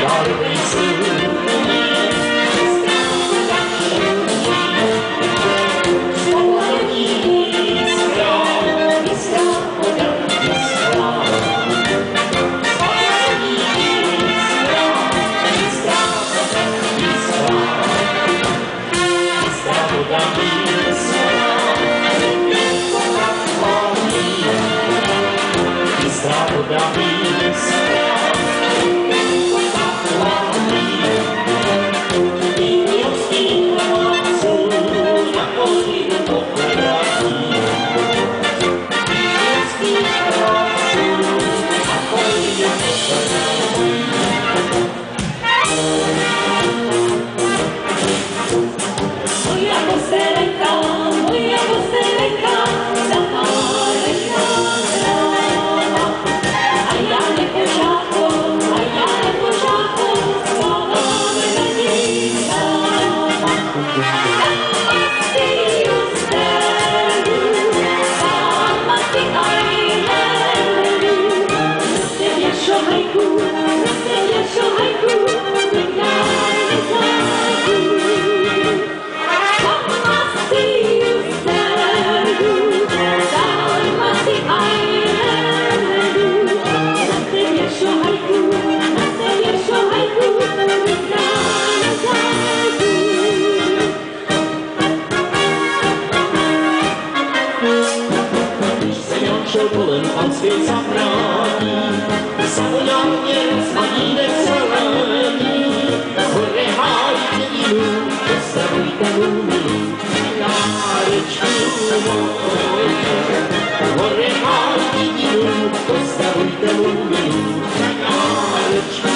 Kolem pan svět zachrání, zavolá mě z majínek zelený. Hore hájí jedinu, postavujte mu milý, dárečku můj. Hore hájí jedinu, postavujte mu milý, dárečku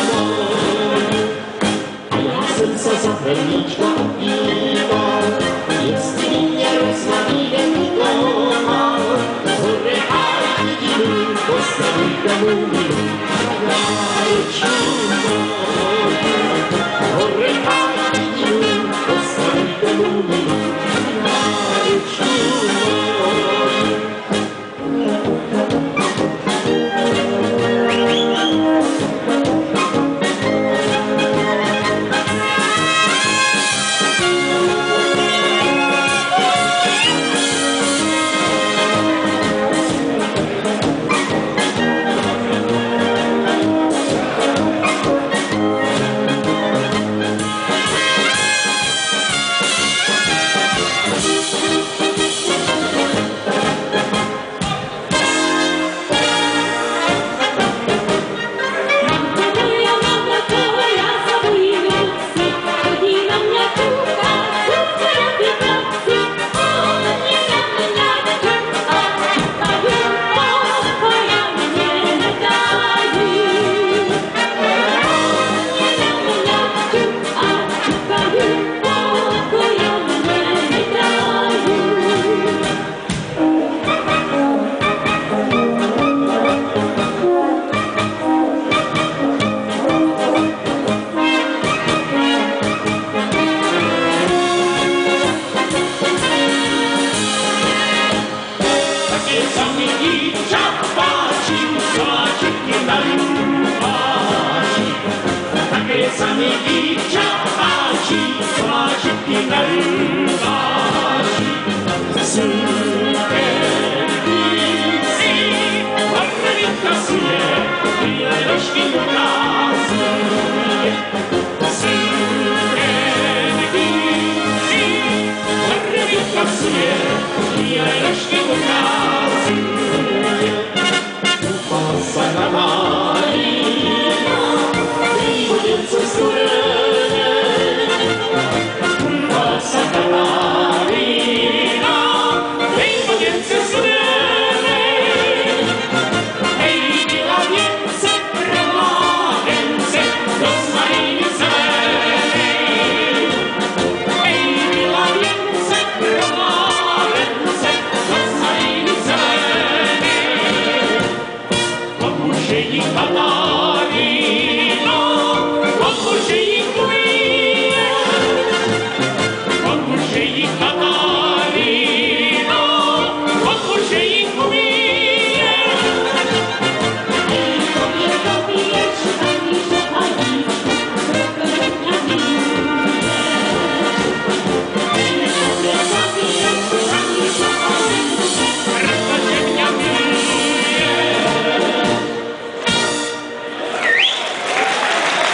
můj. A já jsem se za hrníčka opíval, jestli mě rozlavíde uklómal. Postavujte mu milý, dárečku můj. Hore hájí jedinu, postavujte mu milý, dárečku můj. Sami dívča páčí, sváčky na růváči.